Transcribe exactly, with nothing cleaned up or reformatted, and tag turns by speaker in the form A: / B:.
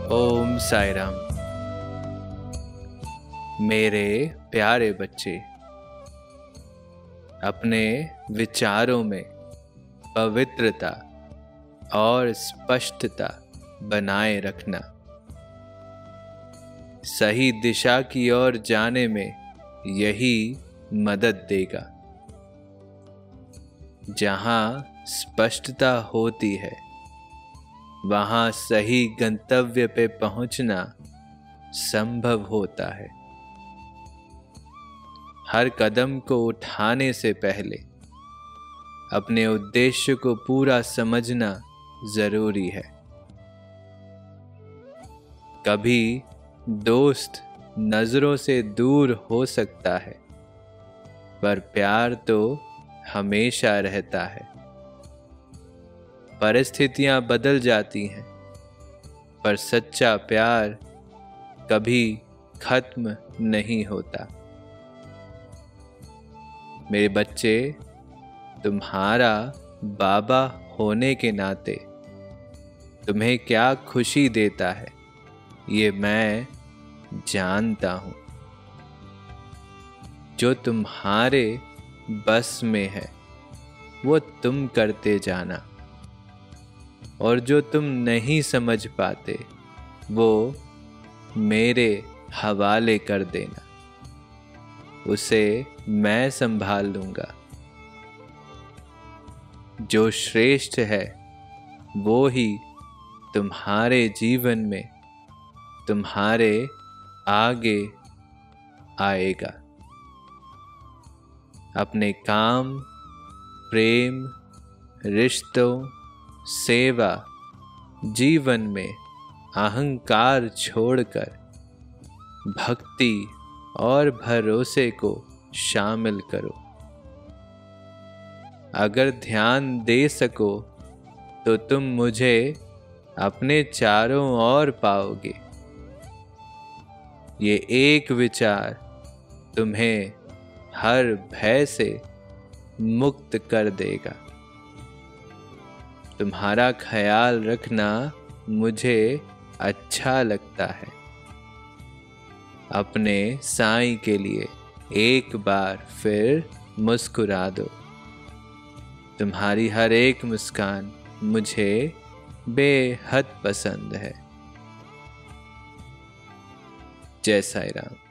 A: ओम साई राम। मेरे प्यारे बच्चे, अपने विचारों में पवित्रता और स्पष्टता बनाए रखना। सही दिशा की ओर जाने में यही मदद देगा। जहाँ स्पष्टता होती है, वहाँ सही गंतव्य पे पहुंचना संभव होता है। हर कदम को उठाने से पहले अपने उद्देश्य को पूरा समझना जरूरी है। कभी दोस्त नजरों से दूर हो सकता है, पर प्यार तो हमेशा रहता है। परिस्थितियां बदल जाती हैं, पर सच्चा प्यार कभी खत्म नहीं होता। मेरे बच्चे, तुम्हारा बाबा होने के नाते तुम्हें क्या खुशी देता है, ये मैं जानता हूं। जो तुम्हारे बस में है वो तुम करते जाना, और जो तुम नहीं समझ पाते वो मेरे हवाले कर देना। उसे मैं संभाल लूंगा। जो श्रेष्ठ है वो ही तुम्हारे जीवन में तुम्हारे आगे आएगा। अपने काम, प्रेम, रिश्तों, सेवा, जीवन में अहंकार छोड़कर भक्ति और भरोसे को शामिल करो। अगर ध्यान दे सको तो तुम मुझे अपने चारों ओर पाओगे। ये एक विचार तुम्हें हर भय से मुक्त कर देगा। तुम्हारा ख्याल रखना मुझे अच्छा लगता है। अपने साईं के लिए एक बार फिर मुस्कुरा दो। तुम्हारी हर एक मुस्कान मुझे बेहद पसंद है। जय साईं राम।